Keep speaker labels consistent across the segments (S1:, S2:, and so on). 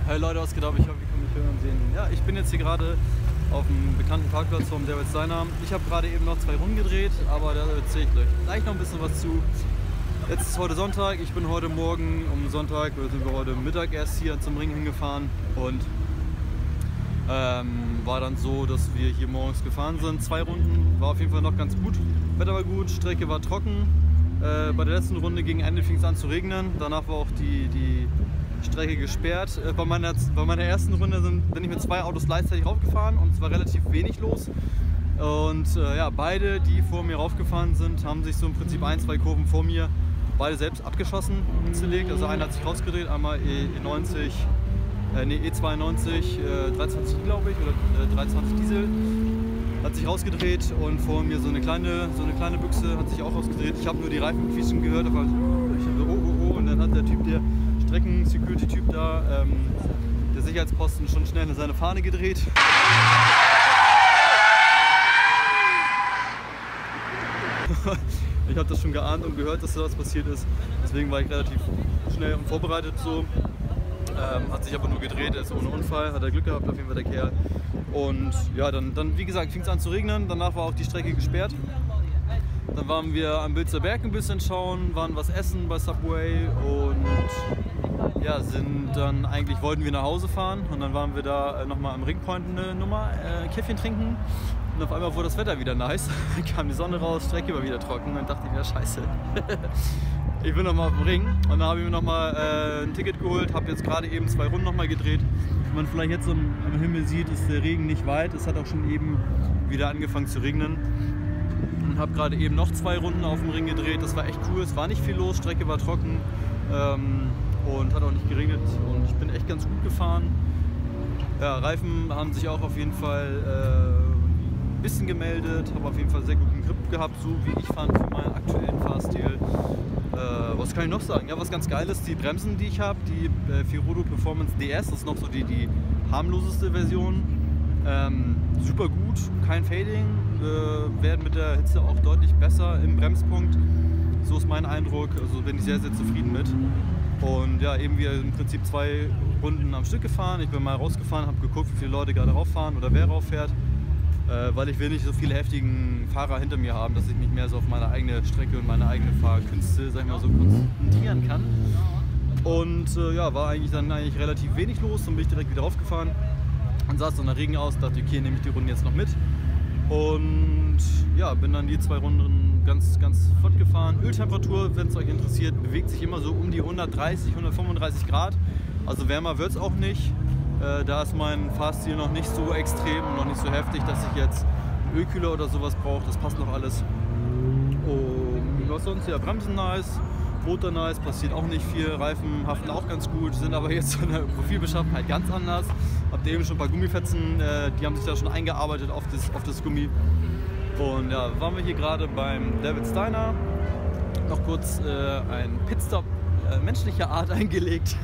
S1: Hey Leute, was geht ab? Ich hoffe, ihr könnt mich hören und sehen. Ja, ich bin jetzt hier gerade auf dem bekannten Parkplatz vom David Steiner. Ich habe gerade eben noch 2 Runden gedreht, aber da erzähle ich euch gleich noch ein bisschen was zu. Jetzt ist heute Sonntag, ich bin heute Morgen um Sonntag, oder sind wir heute Mittag erst hier zum Ring hingefahren und war dann so, dass wir hier morgens gefahren sind. 2 Runden, war auf jeden Fall noch ganz gut. Wetter war gut, Strecke war trocken. Bei der letzten Runde gegen Ende fing es an zu regnen. Danach war auch die Strecke gesperrt. Bei meiner ersten Runde bin ich mit 2 Autos gleichzeitig raufgefahren und es war relativ wenig los. Und ja, beide, die vor mir raufgefahren sind, haben sich so im Prinzip 1, 2 Kurven vor mir beide selbst abgeschossen, zerlegt. Also einer hat sich rausgedreht, einmal E92, E92, 320 glaube ich, oder 320 Diesel, hat sich rausgedreht und vor mir so eine kleine Büchse hat sich auch rausgedreht. Ich habe nur die Reifenquietschen gehört, aber ich habe so, oh, und dann hat der Typ, der Strecken-Security-Typ da, der Sicherheitsposten, schon schnell in seine Fahne gedreht. Ich habe das schon geahnt und gehört, dass da was passiert ist. Deswegen war ich relativ schnell und vorbereitet so. Hat sich aber nur gedreht, er ist ohne Unfall, hat er Glück gehabt, auf jeden Fall der Kerl. Und ja, dann wie gesagt, fing es an zu regnen, danach war auch die Strecke gesperrt. Dann waren wir am Bilzer Berg ein bisschen schauen, waren was essen bei Subway und ja, wollten wir nach Hause fahren und dann waren wir da nochmal am Ringpoint eine Nummer, Käffchen trinken. Und auf einmal wurde das Wetter wieder nice, kam die Sonne raus, Strecke war wieder trocken und dann dachte ich mir, scheiße. Ich bin nochmal auf dem Ring und dann habe ich mir nochmal ein Ticket geholt, habe jetzt gerade eben 2 Runden nochmal gedreht. Wie man vielleicht jetzt am Himmel sieht, ist der Regen nicht weit, es hat auch schon eben wieder angefangen zu regnen. Und habe gerade eben noch 2 Runden auf dem Ring gedreht, das war echt cool, es war nicht viel los, Strecke war trocken und hat auch nicht geregnet und ich bin echt ganz gut gefahren. Ja, Reifen haben sich auch auf jeden Fall ein bisschen gemeldet, habe auf jeden Fall sehr guten Grip gehabt, so wie ich fand für meinen aktuellen Fahrstil. Was kann ich noch sagen? Ja, was ganz geil ist, die Bremsen, die ich habe, die Firodo Performance DS, das ist noch so die harmloseste Version. Super gut, kein Fading, werden mit der Hitze auch deutlich besser im Bremspunkt. So ist mein Eindruck, also bin ich sehr, sehr zufrieden mit. Und ja, eben wir im Prinzip 2 Runden am Stück gefahren. Ich bin mal rausgefahren, habe geguckt, wie viele Leute gerade rauffahren oder wer rauffährt. Weil ich will nicht so viele heftigen Fahrer hinter mir haben, dass ich mich mehr so auf meine eigene Strecke und meine eigene Fahrkünste, sag ich mal, so konzentrieren kann. Und ja, war dann relativ wenig los, dann bin ich direkt wieder raufgefahren und saß so nach Regen aus, dachte, okay, nehme ich die Runden jetzt noch mit. Und ja, bin dann die 2 Runden ganz flott gefahren. Öltemperatur, wenn es euch interessiert, bewegt sich immer so um die 130, 135 Grad. Also wärmer wird es auch nicht. Da ist mein Fahrstil noch nicht so extrem und noch nicht so heftig, dass ich jetzt einen Ölkühler oder sowas brauche. Das passt noch alles. Und was sonst? Ja, Bremsen nice, Motor nice, passiert auch nicht viel. Reifen haften auch ganz gut, sind aber jetzt von der Profilbeschaffenheit ganz anders. Habt ihr eben schon ein paar Gummifetzen, die haben sich da schon eingearbeitet auf das Gummi. Und ja, waren wir hier gerade beim David Steiner. Noch kurz ein Pitstop menschlicher Art eingelegt.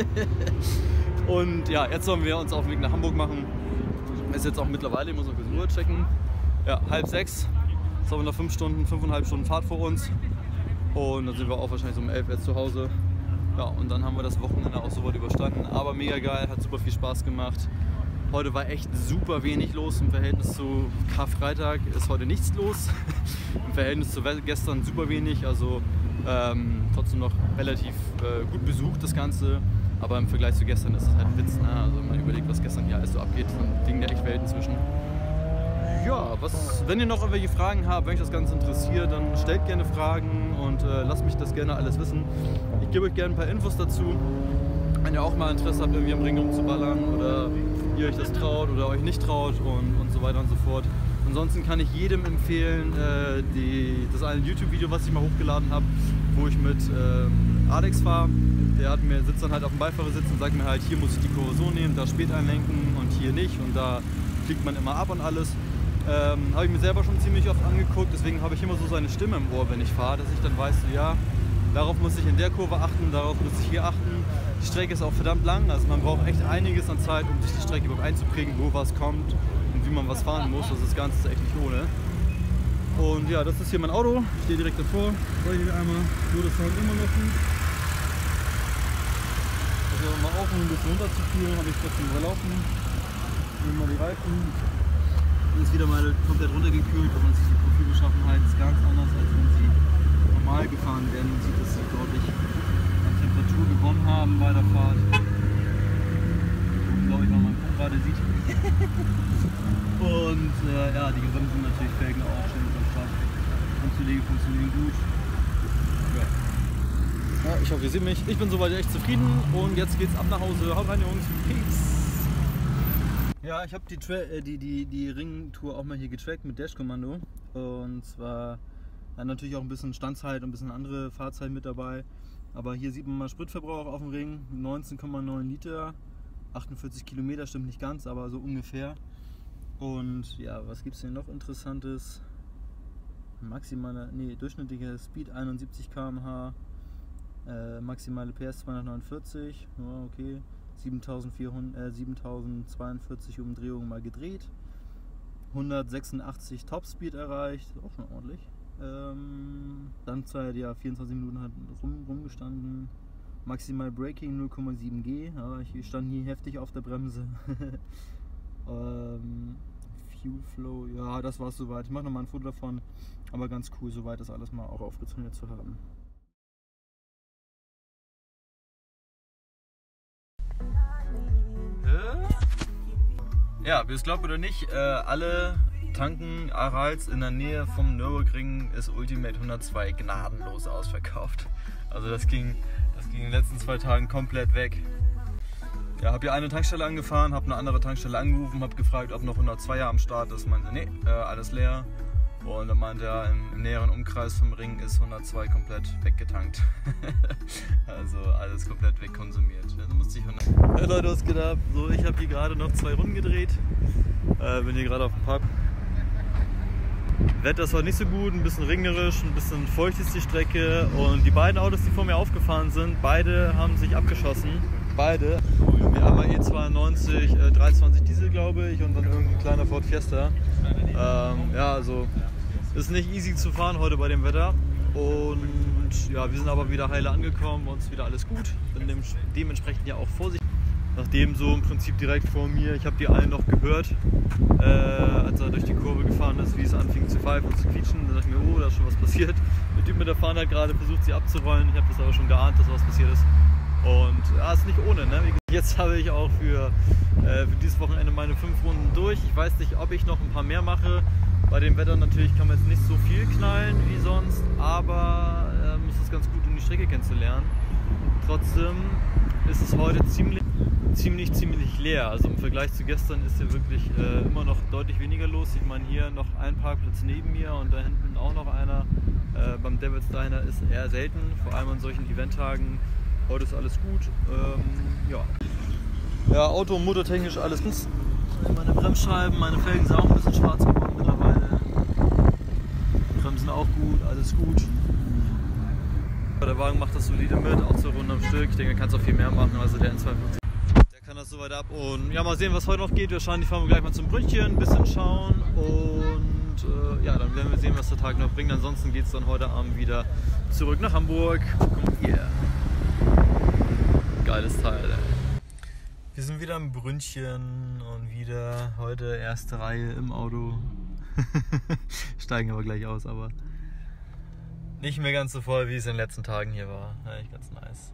S1: Und ja, jetzt sollen wir uns auf den Weg nach Hamburg machen. Ist jetzt auch mittlerweile, ich muss noch kurz Uhr checken. Ja, 5:30. Jetzt haben wir noch 5,5 Stunden Fahrt vor uns. Und dann sind wir auch wahrscheinlich so um 11 jetzt zu Hause. Ja, und dann haben wir das Wochenende auch soweit überstanden. Aber mega geil, hat super viel Spaß gemacht. Heute war echt super wenig los im Verhältnis zu Karfreitag. Ist heute nichts los. Im Verhältnis zu gestern super wenig. Also trotzdem noch relativ gut besucht das Ganze. Aber im Vergleich zu gestern ist es halt ein Witz, ne? Also wenn man überlegt, was gestern hier alles so abgeht, dann liegen da echt Welten zwischen. Ja, wenn ihr noch irgendwelche Fragen habt, wenn euch das Ganze interessiert, dann stellt gerne Fragen und lasst mich das gerne alles wissen. Ich gebe euch gerne ein paar Infos dazu. Wenn ihr auch mal Interesse habt, irgendwie am Ring rumzuballern oder ihr euch das traut oder euch nicht traut und so weiter und so fort. Ansonsten kann ich jedem empfehlen, das eine YouTube-Video, was ich mal hochgeladen habe, wo ich mit Alex fahre. Der sitzt dann halt auf dem Beifahrersitz und sagt mir halt, hier muss ich die Kurve so nehmen, da spät einlenken und hier nicht und da klickt man immer ab und alles. Habe ich mir selber schon ziemlich oft angeguckt, deswegen habe ich immer so seine Stimme im Ohr, wenn ich fahre, dass ich dann weiß, so, ja, darauf muss ich in der Kurve achten, darauf muss ich hier achten. Die Strecke ist auch verdammt lang, also man braucht echt einiges an Zeit, um sich die Strecke überhaupt einzuprägen, wo was kommt und wie man was fahren muss. Also das Ganze ist echt nicht ohne. Und ja, das ist hier mein Auto, ich stehe direkt davor. Soll ich einmal, wo das Sound immer noch gut. um mal auch ein bisschen runterzukühlen, habe ich trotzdem überlaufen. Nehmen wir die Reifen. Ist wieder mal komplett runtergekühlt, aber die Profilbeschaffenheit ist ganz anders, als wenn sie normal gefahren werden. Man sieht, dass sie deutlich an Temperatur gewonnen haben bei der Fahrt. Glaube ich, wenn man gerade sieht. Und ja, die Bremsen natürlich, Felgen auch schön am Start. Anzulegen funktionieren gut. Ja, ich hoffe, ihr seht mich. Ich bin soweit echt zufrieden und jetzt geht's ab nach Hause. Haut rein, Jungs. Peace. Ja, ich habe die Ringtour auch mal hier getrackt mit Dash-Kommando. Und zwar natürlich auch ein bisschen Standzeit und ein bisschen andere Fahrzeit mit dabei. Aber hier sieht man mal Spritverbrauch auf dem Ring, 19,9 Liter, 48 Kilometer, stimmt nicht ganz, aber so ungefähr. Und ja, was gibt es hier noch Interessantes? Durchschnittlicher Speed 71 km/h, maximale PS 249, ja, okay. 7042 Umdrehungen mal gedreht, 186 Topspeed erreicht, auch schon ordentlich. Standzeit, ja, 24 Minuten hat rumgestanden. Maximal Braking 0,7 G, ja, ich stand hier heftig auf der Bremse. Fuel Flow, ja, das war's soweit. Ich mache nochmal ein Foto davon, aber ganz cool, soweit das alles mal auch aufgezeichnet zu haben. Ja, wie es glaubt oder nicht, alle tanken Arals in der Nähe vom Nürburgring ist Ultimate 102 gnadenlos ausverkauft. Also das ging in den letzten 2 Tagen komplett weg. Ja, habe hier eine Tankstelle angefahren, habe eine andere Tankstelle angerufen, habe gefragt, ob noch 102er am Start ist. Meinte, nee, alles leer. Und dann meinte er, im näheren Umkreis vom Ring ist 102 komplett weggetankt. Also alles komplett wegkonsumiert. Da musste ich Hey Leute, was geht ab? So, ich habe hier gerade noch 2 Runden gedreht. Bin hier gerade auf dem Pub. Wetter ist heute nicht so gut, ein bisschen regnerisch, ein bisschen feucht ist die Strecke. Und die beiden Autos, die vor mir aufgefahren sind, beide haben sich abgeschossen. Beide. Wir haben ein E92 320 Diesel, glaube ich, und dann irgendein kleiner Ford Fiesta. Ja, also ist nicht easy zu fahren heute bei dem Wetter. Und ja, wir sind aber wieder heile angekommen, uns wieder alles gut. Bin dementsprechend ja auch vorsichtig. Nachdem so im Prinzip direkt vor mir, ich habe die einen noch gehört, als er durch die Kurve gefahren ist, wie es anfing zu pfeifen und zu quietschen. Da dachte ich mir, oh, da ist schon was passiert. Der Typ mit der Fahne hat gerade versucht, sie abzurollen. Ich habe das aber schon geahnt, dass was passiert ist. Und ja, ist nicht ohne, ne? Jetzt habe ich auch für dieses Wochenende meine 5 Runden durch. Ich weiß nicht, ob ich noch ein paar mehr mache. Bei dem Wetter natürlich kann man jetzt nicht so viel knallen wie sonst, aber es ist ganz gut, um die Strecke kennenzulernen. Trotzdem ist es heute ziemlich leer. Also im Vergleich zu gestern ist hier wirklich immer noch deutlich weniger los. Ich meine, hier noch ein Parkplatz neben mir und da hinten auch noch einer. Beim Devil's Diner ist eher selten, vor allem an solchen Eventtagen. Heute ist alles gut. Ja, Auto- und motortechnisch alles gut. Meine Bremsscheiben, meine Felgen sind auch ein bisschen schwarz geworden mittlerweile. Bremsen auch gut, alles gut. Der Wagen macht das solide mit, auch 2 Runden am Stück. Ich denke, er kann es auch viel mehr machen, also der N52. Der kann das soweit ab. Und ja, mal sehen, was heute noch geht. Wahrscheinlich fahren wir gleich mal zum Brünnchen, ein bisschen schauen. Und ja, dann werden wir sehen, was der Tag noch bringt. Ansonsten geht es dann heute Abend wieder zurück nach Hamburg. Yeah. Geiles Teil, ey. Wir sind wieder im Brünnchen und wieder heute erste Reihe im Auto. Steigen aber gleich aus, aber nicht mehr ganz so voll, wie es in den letzten Tagen hier war. Eigentlich ganz nice.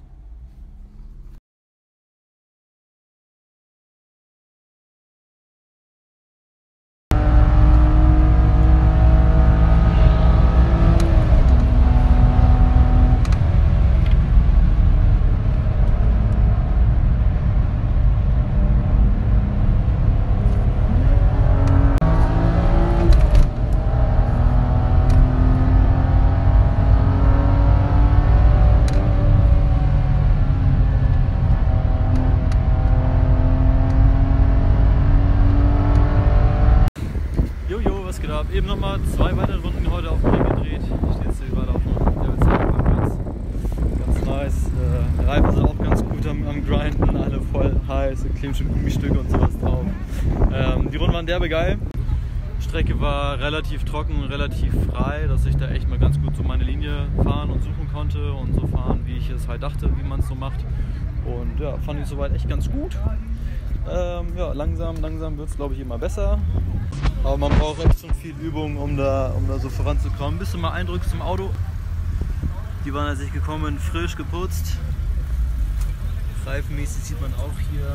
S1: Eben nochmal 2 weitere Runden heute auf dem Ring gedreht. Ich stehe jetzt hier gerade auf dem Parkplatz. Ganz nice. Reifen sind auch ganz gut am Grinden, alle voll heiß, kleben schon Gummistücke und sowas drauf. Die Runden waren derbe geil. Die Strecke war relativ trocken, relativ frei, dass ich da echt mal ganz gut so meine Linie fahren und suchen konnte und so fahren, wie ich es halt dachte, wie man es so macht. Und ja, fand ich soweit echt ganz gut. Ja, langsam wird es, glaube ich, immer besser. Aber man braucht echt schon viel Übung, um da so voranzukommen. Bist du mal Eindrücke zum Auto? Die waren, als ich gekommen bin, frisch geputzt. Reifenmäßig sieht man auch hier,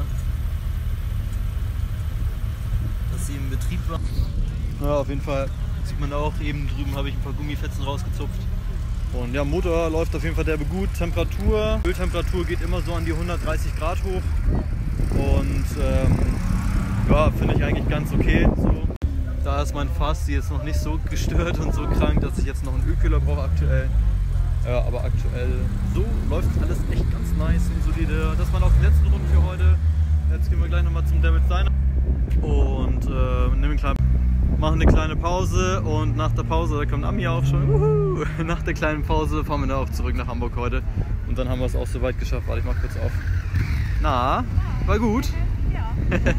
S1: dass sie im Betrieb war. Ja, auf jeden Fall sieht man auch, eben drüben habe ich ein paar Gummifetzen rausgezupft. Und ja, Motor läuft auf jeden Fall derbe gut. Temperatur, Öltemperatur geht immer so an die 130 Grad hoch. Und ja, finde ich eigentlich ganz okay. So. Da ist mein Fass jetzt noch nicht so gestört und so krank, dass ich jetzt noch einen Ölkühler brauche aktuell. Ja, aber aktuell so läuft alles echt ganz nice und solide. Das waren auch die letzten Runden für heute. Jetzt gehen wir gleich nochmal zum David Steiner und machen eine kleine Pause, und nach der Pause, da kommt Ami auch schon, nach der kleinen Pause fahren wir dann auch zurück nach Hamburg heute, und dann haben wir es auch so weit geschafft. Warte, ich mach kurz auf. Na, war gut? Ja.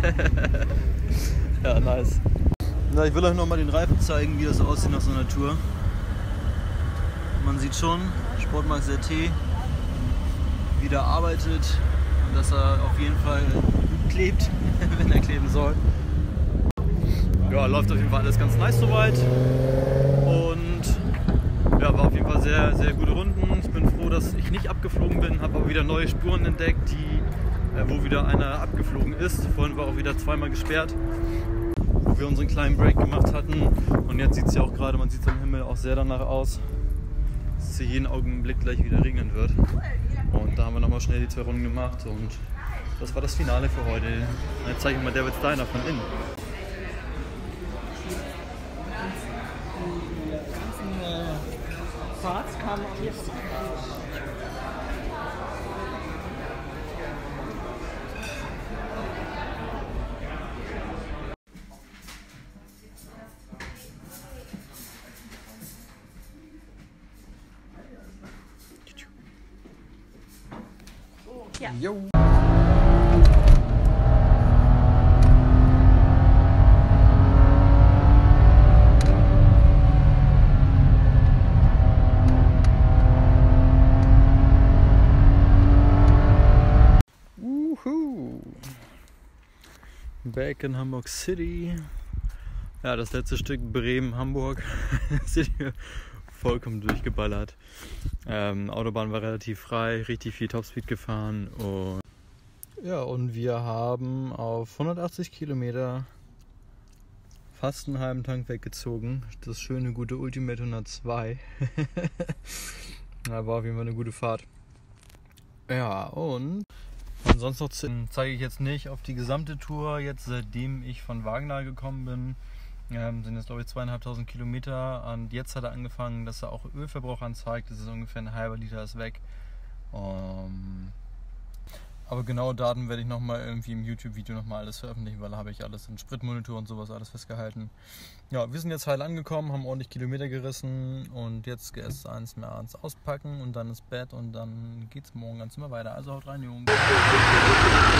S1: Ja, nice. Na, ich will euch nochmal den Reifen zeigen, wie das aussieht nach so einer Tour. Man sieht schon, Sportmax RT wieder arbeitet und dass er auf jeden Fall gut klebt, wenn er kleben soll. Ja, läuft auf jeden Fall alles ganz nice soweit, und ja, war auf jeden Fall sehr, sehr gute Runden. Ich bin froh, dass ich nicht abgeflogen bin, habe aber wieder neue Spuren entdeckt, wo wieder einer abgeflogen ist. Vorhin war auch wieder zweimal gesperrt, wo wir unseren kleinen Break gemacht hatten, und jetzt sieht es ja auch gerade, man sieht es am Himmel auch sehr danach aus, dass es hier jeden Augenblick gleich wieder regnen wird. Und da haben wir nochmal schnell die 2 Runden gemacht, und das war das Finale für heute. Jetzt zeige ich mal David Steiner von innen.
S2: Parts kamen jetzt. Ja.
S1: Jo. Back in Hamburg City. Ja, das letzte Stück Bremen-Hamburg sind wir vollkommen durchgeballert. Autobahn war relativ frei, richtig viel Topspeed gefahren, und ja, und wir haben auf 180 Kilometer fast einen halben Tank weggezogen. Das schöne, gute Ultimate 102. War auf jeden Fall eine gute Fahrt. Ja, und ansonsten noch zeige ich jetzt nicht auf die gesamte Tour. Jetzt, seitdem ich von Wagenaar gekommen bin, sind jetzt, glaube ich, 2.500 Kilometer, und jetzt hat er angefangen, dass er auch Ölverbrauch anzeigt. Das ist ungefähr ein halber Liter ist weg. Aber genaue Daten werde ich nochmal irgendwie im YouTube-Video nochmal alles veröffentlichen, weil da habe ich alles in Spritmonitor und sowas alles festgehalten. Ja, wir sind jetzt heil angekommen, haben ordentlich Kilometer gerissen, und jetzt erst eins mehr ans Auspacken und dann ins Bett, und dann geht's morgen ganz immer weiter. Also haut rein, Jungs.